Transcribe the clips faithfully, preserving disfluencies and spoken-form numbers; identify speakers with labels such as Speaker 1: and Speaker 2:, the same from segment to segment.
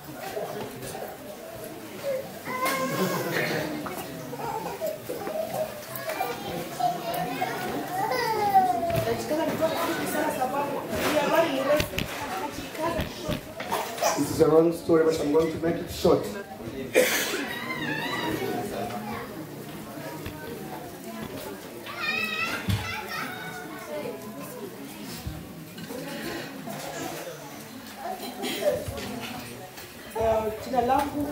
Speaker 1: This is a long story, but I'm going to make it short.
Speaker 2: Jina langu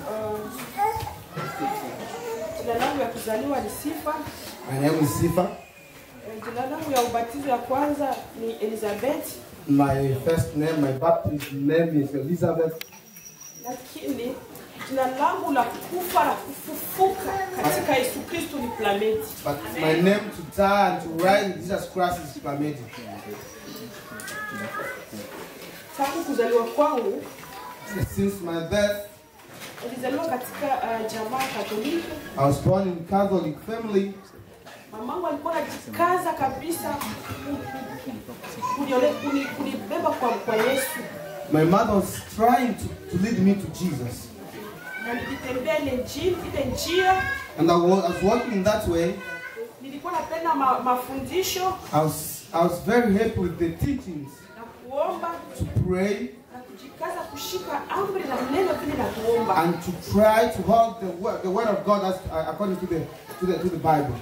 Speaker 2: jina langu ya kuzaliwa ni Sifa.
Speaker 1: My name is Sifa.
Speaker 2: Jina langu ya ubatizo ya kwanza ni Elizabeth.
Speaker 1: My first name, my baptism name is Elizabeth.
Speaker 2: Lakini jina langu la kufa na kufufuka katika Yesu Kristo ni Plamedi.
Speaker 1: But my name to die and to rise in Jesus Christ is Plamedi.
Speaker 2: Tangu kuzaliwa kwangu,
Speaker 1: since my birth,
Speaker 2: nilizaliwa katika uh, jamaa Katoliki.
Speaker 1: I was born in a Catholic family.
Speaker 2: Mamangu alikuwa anajikaza kabisa kunibeba kwa kwa Yesu.
Speaker 1: My mother was trying to, to lead me to Jesus.
Speaker 2: Na nilitembea ile njia.
Speaker 1: And I was, I was walking that way.
Speaker 2: Nilikuwa napenda ma, mafundisho.
Speaker 1: I was, I was very happy with the teachings.
Speaker 2: Na kuomba.
Speaker 1: To pray.
Speaker 2: Na kujikaza kushika amri na neno vile na kuomba.
Speaker 1: And to try to hold the word, the word of God as, uh, according to the, to the, to the Bible.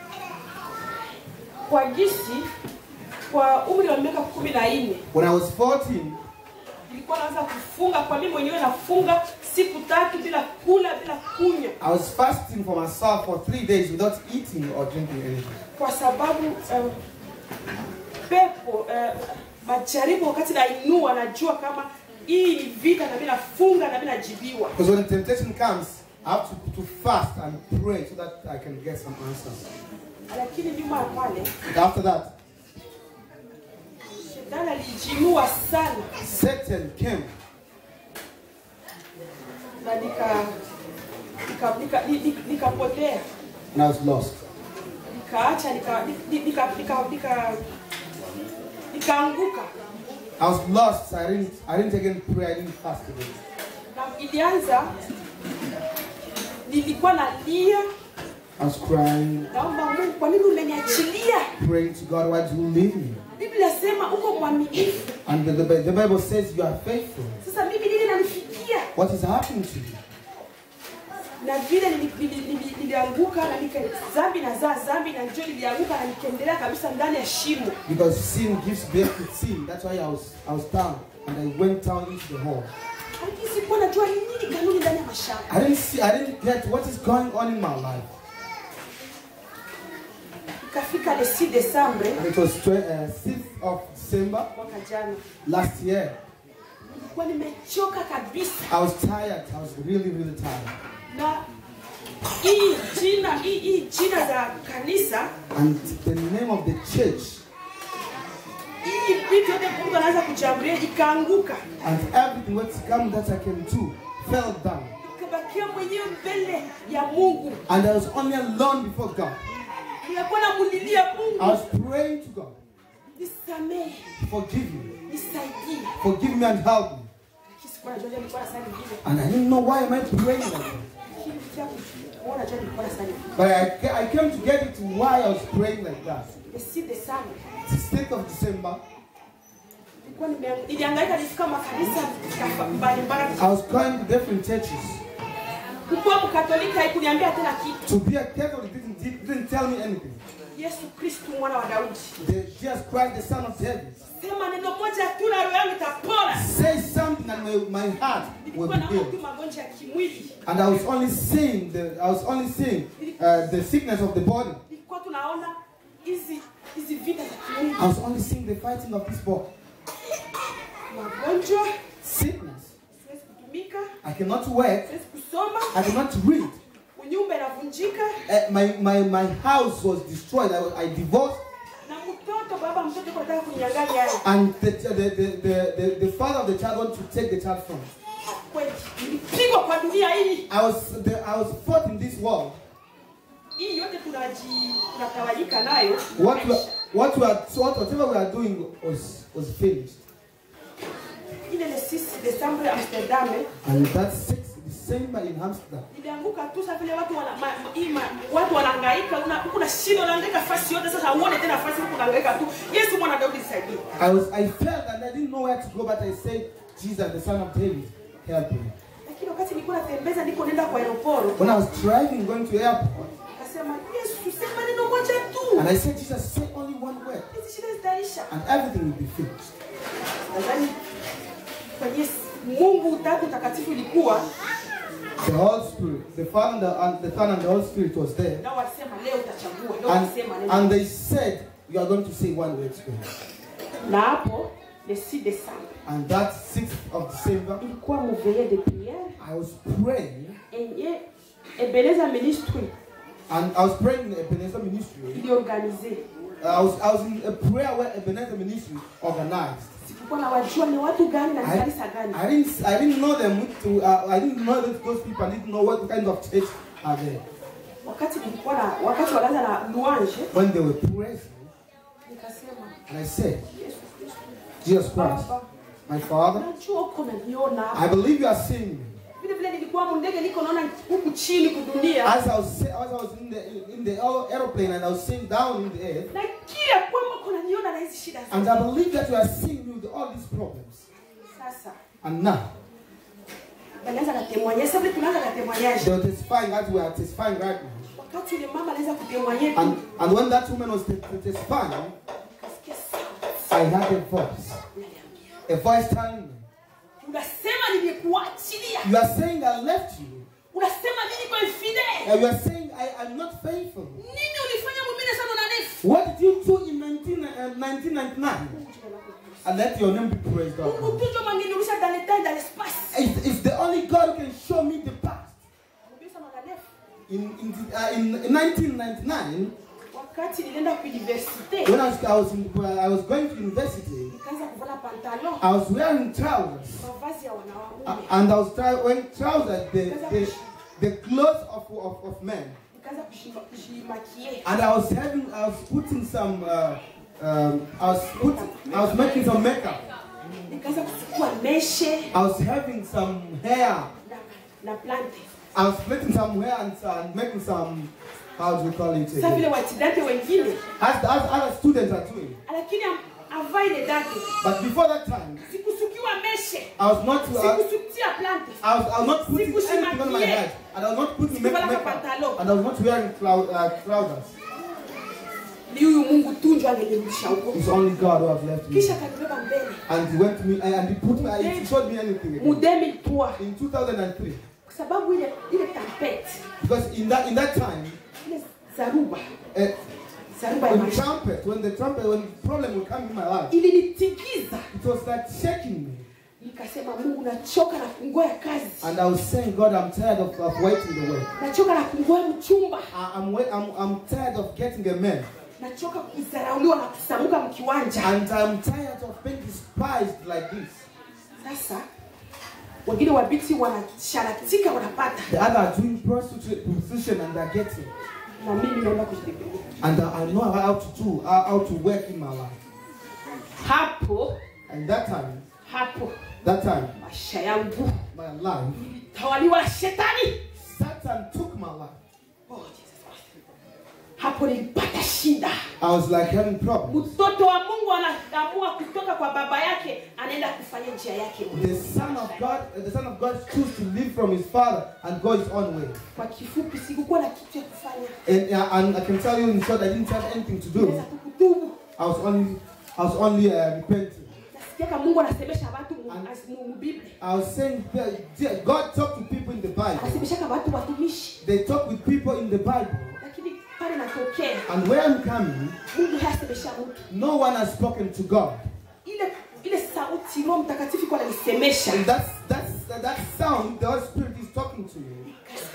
Speaker 2: Kwa gisi, kwa umri wa miaka kumi na nne.
Speaker 1: When I was fourteen,
Speaker 2: nilikuwa naanza kufunga kwa mimi mwenyewe, nafunga siku tatu bila kula bila kunywa.
Speaker 1: I was fasting for myself for three days without eating or drinking anything.
Speaker 2: Kwa sababu uh, pepo uh, majaribu wakati nainua najua kama hii ni vita na bila funga na bila jibiwa.
Speaker 1: Because when the temptation comes, I have to, to fast and pray so that I can get some answers.
Speaker 2: Lakini nyuma ya pale,
Speaker 1: after that,
Speaker 2: Shetani alijinua sana.
Speaker 1: Satan came.
Speaker 2: Na nika nika nika nikapotea.
Speaker 1: And I was lost.
Speaker 2: Nikaacha nika nika nika nika nikaanguka.
Speaker 1: I was lost. I didn't I didn't again pray. I didn't fast again.
Speaker 2: Na ilianza nilikuwa nalia.
Speaker 1: I was crying.
Speaker 2: Naomba Mungu, kwa nini unaniachilia?
Speaker 1: Praying to God, why do you leave me?
Speaker 2: Biblia sema uko mwaminifu.
Speaker 1: And the, the, the Bible says you are faithful.
Speaker 2: Sasa mimi nini nanifikia?
Speaker 1: What is happening to you?
Speaker 2: Na vile nilianguka na nika dhambi na za dhambi na njoo nilianguka na nikaendelea kabisa ndani ya shimo.
Speaker 1: Because sin gives birth to sin. That's why I was I was down and I went down into the hole.
Speaker 2: Sikuwa najua nini kanuni ndani ya mashamba.
Speaker 1: I didn't see I didn't get what is going on in my life.
Speaker 2: Kafika le six December.
Speaker 1: And it was uh, sixth of December last year.
Speaker 2: Nilikuwa nimechoka kabisa.
Speaker 1: I was tired. I was really really tired.
Speaker 2: Na hii jina hii hii jina za kanisa
Speaker 1: and the name of the church.
Speaker 2: Hii vitu yote Mungu anaanza kuchambulia ikaanguka.
Speaker 1: And everything what come that I can do fell down.
Speaker 2: Nikabakia mwenyewe mbele ya Mungu.
Speaker 1: And I was only alone before God.
Speaker 2: Nilikuwa namulilia Mungu.
Speaker 1: I was praying to God.
Speaker 2: Nisamehe.
Speaker 1: Forgive me.
Speaker 2: Nisaidie.
Speaker 1: Forgive me and help me. And I didn't know why am I praying like that. But I, I came to get it why I was praying like that.
Speaker 2: The
Speaker 1: sixth of December. I was going to different churches. To be a Catholic didn't, didn't tell me anything. The Jesus Christ, the Son of David. Say something and my, my heart will be healed. And I was only seeing the I was only seeing uh, the sickness of the body. I was only seeing the fighting of this body. Sickness. I cannot work. I cannot read. Uh, my, my, my house was destroyed. I, I divorced. And the, the, the, the, the father of the child wanted to take the child from me. I was, the, I was fought in this world. What we, what we are, so whatever we are doing was, was finished.
Speaker 2: ile le six December Amsterdam.
Speaker 1: And that sixth December in Amsterdam.
Speaker 2: Ilianguka tu sasa vile watu wana ima watu wanahangaika una kuna shida unahangaika fasi yote sasa uone tena fasi huko unahangaika tu. Yesu mwana Daudi nisaidie. I was I felt and I didn't know where to go but I said Jesus the son of David help me. Lakini wakati nilikuwa natembeza niko nenda kwa aeroport.
Speaker 1: When I was driving going to airport.
Speaker 2: Akasema Yesu sema neno moja tu.
Speaker 1: And I said Jesus say only one word.
Speaker 2: Hizi shida zitaisha.
Speaker 1: And everything will be fixed.
Speaker 2: Nadhani kwa Yesu Mungu utatu takatifu ilikuwa
Speaker 1: the Holy Spirit, the Father and the Son and the Holy Spirit was there. And, and they said, you are going to say one word to him. And that sixth of December, I was praying. And I was praying in the Ebenezer ministry. I was, I was in a prayer where Ebenezer ministry organized. I, I didn't I didn't know them to uh, I didn't know that those people. I didn't know what kind of church are there. When they were praising, and I said, Jesus Christ, my Father, I believe you are seeing me. As I was, as I was in the in the aeroplane and I was sitting down in the air, and I believe that you are seeing me with all these problems. And now, they were testifying as we are testifying right now. And, and when that woman was testifying, I heard a voice, a voice telling me, you are saying I left you. And you are saying I am not faithful. What did you do in nineteen ninety-nine? And let your name be praised. It's, it's the only God who can show me the past. In, in, uh, in, in nineteen ninety-nine, when I was, I, was in, uh, I was going to university, I was wearing trousers. Uh, and I was wearing trousers, the, the, the clothes of, of, of men. And I was having, I was putting some, uh, um, I was putting, I was making some makeup. I was having some hair. I was splitting some hair and, uh, and making some, how do you call it again? As, as other students are doing. But before that time, I was not, uh, I was, I was not putting anything on my head. And I was not putting makeup, makeup and I was not wearing cloud, uh, trousers. It's only God who has left me. And he went to me and he put me, he showed me anything again. In two thousand three. Because in that in that time, uh, when trumpet, when the trumpet, when the problem would come in my life, it was like shaking me. And I was saying, God, I'm tired of, of waiting the way. I, I'm, I'm, I'm tired of getting a man. And I'm tired of being despised like this. The other are doing prostitute position and they're getting. And I know how to do, how to work in my life. And that time, that time, my life, Satan took my life. Oh, Jesus Christ. I was like having problems. The son of God, the son of God chose to live from his father and go his own way. And, uh, and I can tell you in short, I didn't have anything to do. I was only, I was only uh, repenting. I was saying, God talked to people in the Bible. They talk with people in the Bible. And where I'm coming, no one has spoken to God. And that's, that's, that sound, the Holy Spirit is talking to you.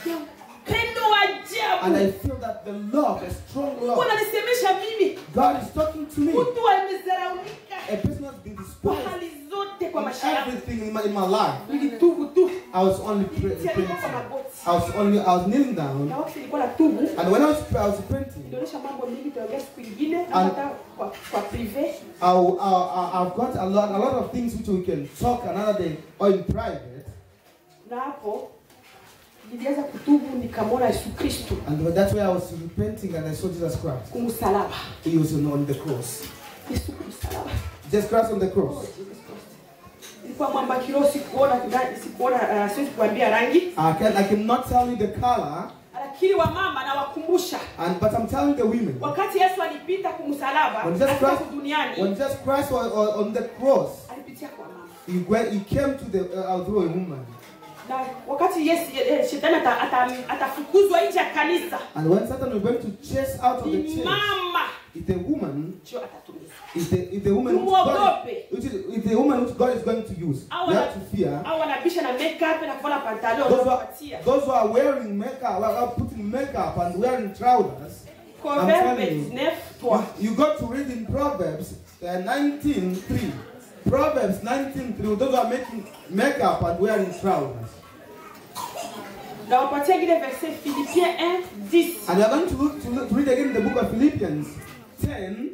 Speaker 1: And I feel that the love, a strong love, God is talking to me. A person has been despised in everything in my, in my life. I was only praying. I was only I was kneeling down.
Speaker 2: Na wakati nilikuwa natubu.
Speaker 1: And when I was I was repenting.
Speaker 2: Nilionyesha mambo mengi tuongea siku nyingine hata kwa kwa privé.
Speaker 1: I I've got a lot a lot of things which we can talk another day or in private.
Speaker 2: Na hapo nilianza kutubu nikamwona Yesu Kristo.
Speaker 1: And that's why I was repenting and I saw Jesus Christ.
Speaker 2: Kumsalaba.
Speaker 1: He was on the cross.
Speaker 2: Yesu kumsalaba.
Speaker 1: Jesus Christ on the cross.
Speaker 2: Nilikuwa mwamba kiroho sikuona sikuona siwezi kuambia rangi.
Speaker 1: I can I cannot tell you the color.
Speaker 2: Lakini wa mama na wakumbusha.
Speaker 1: And but I'm telling the women.
Speaker 2: Wakati Yesu alipita kumsalaba
Speaker 1: katika
Speaker 2: duniani.
Speaker 1: When Jesus Christ was on the cross.
Speaker 2: Alipitia kwa mama.
Speaker 1: He went he came to the uh, through a woman.
Speaker 2: Na wakati Yesu shetani atafukuzwa nje ya kanisa.
Speaker 1: And when Satan was going to chase out of the church.
Speaker 2: Mama.
Speaker 1: If the woman
Speaker 2: Sio atatumiza.
Speaker 1: If the if the woman which God, which is, if the woman which God is going to use, you have to fear.
Speaker 2: Au wanabisha na makeup na kuvaa pantalon.
Speaker 1: Those who those who are wearing makeup, are putting makeup and wearing trousers.
Speaker 2: Proverbs
Speaker 1: you, you got to read in Proverbs uh, nineteen three. Proverbs nineteen three. Those who are making makeup and wearing trousers.
Speaker 2: Dans on partit avec le verset Philippiens one ten.
Speaker 1: And we are going to, look, to, look, to read again the book of Philippians ten.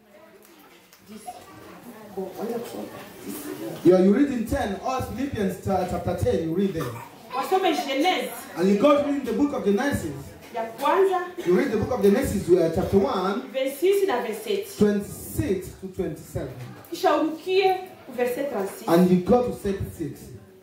Speaker 1: Yeah, you read in ten, or Philippians chapter ten, you read there. And you go to read the book of Genesis. You read the book of Genesis, uh, chapter one, twenty-six to twenty-seven. And you go to thirty-six.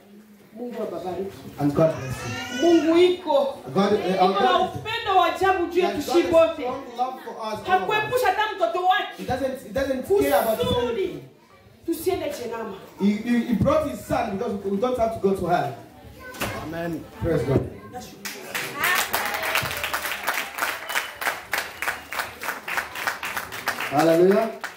Speaker 1: And God bless you.
Speaker 2: Mungu iko.
Speaker 1: God, uh,
Speaker 2: iko na upendo wa ajabu juu yetu sisi wote. Hakuepusha hata mtoto wake.
Speaker 1: He doesn't he doesn't care about anything.
Speaker 2: Tusiende jehanamu.
Speaker 1: He, he, he brought his son because we don't have to go to hell. Amen. Praise God. Hallelujah.